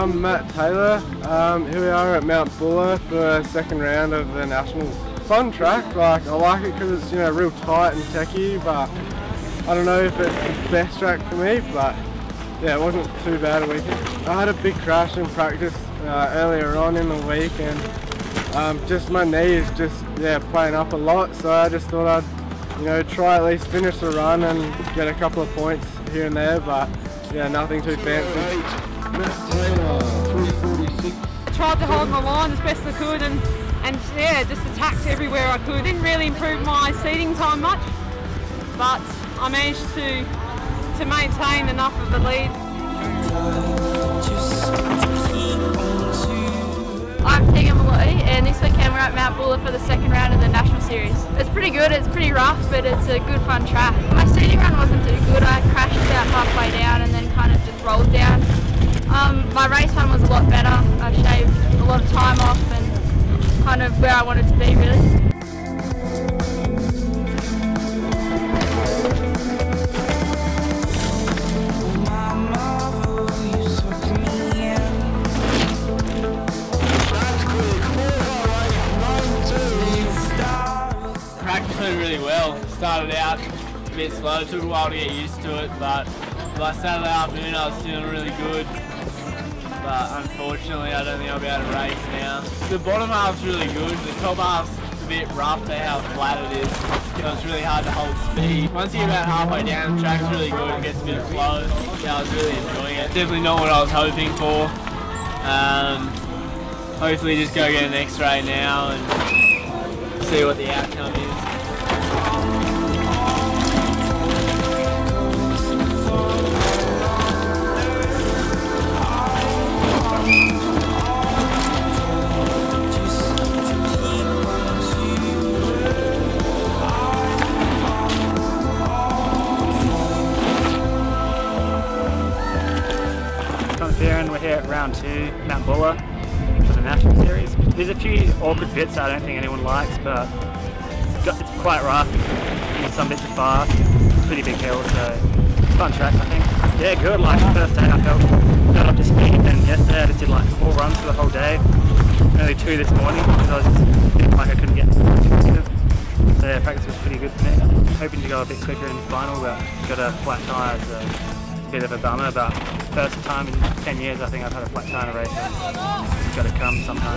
I'm Matt Taylor. Here we are at Mount Buller for the second round of the Nationals. Fun track, I like it because it's real tight and techy, but I don't know if it's the best track for me, but yeah, it wasn't too bad a weekend. I had a big crash in practice earlier on in the week, and just my knee is just playing up a lot, so I just thought I'd try at least finish the run and get a couple of points here and there, but yeah, nothing too fancy. Matt Taylor, 346. Tried to hold my line as best I could and yeah, just attacked everywhere I could. Didn't really improve my seating time much, but I managed to maintain enough of the lead. I'm Tegan Malloy, and this weekend we're at Mount Buller for the second round of the National Series. It's pretty good, it's pretty rough, but it's a good fun track. My seating run wasn't too good. I crashed about halfway down and then kind of just rolled down. My race run was a lot better. I shaved a lot of time off and kind of where I wanted to be, really. Practice went really well. Started out a bit slow, took a while to get used to it, but by Saturday afternoon I was feeling really good. But unfortunately I don't think I'll be able to race now. The bottom half's really good, the top half's a bit rough for how flat it is, so it's really hard to hold speed. Once you get about halfway down, the track's really good, it gets a bit of flow. Yeah, I was really enjoying it. Definitely not what I was hoping for. Hopefully just go get an X-ray now and see what the outcome is. We're here at round 2, Mount Buller, for the National Series. There's a few awkward bits I don't think anyone likes, but it's quite rough. Some bits are fast, pretty big hill, so it's a fun track, I think. Yeah, good. Like the first day I felt up to speed, and yesterday I just did like 4 runs for the whole day. Only 2 this morning because I was just feeling like I couldn't get competitive. So yeah, practice was pretty good for me. Hoping to go a bit quicker in the final, but got a flat tyre, so it's a bit of a bummer. But first time in 10 years I think I've had a flat tyre in a race. It's got to come sometime.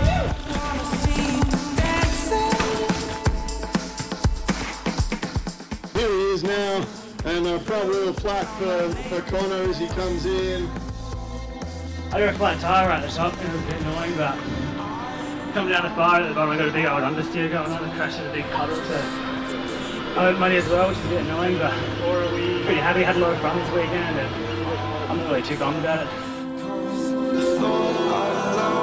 Here he is now, and a front wheel flat for Connor as he comes in. I got a flat tyre right at the top, it was a bit annoying, but coming down the fire at the bottom I got a big old understeer going on and crashed at a big puddle, so I owed money as well, which is a bit annoying, but pretty happy. Had a lot of fun this weekend and I'm not really too bummed about it.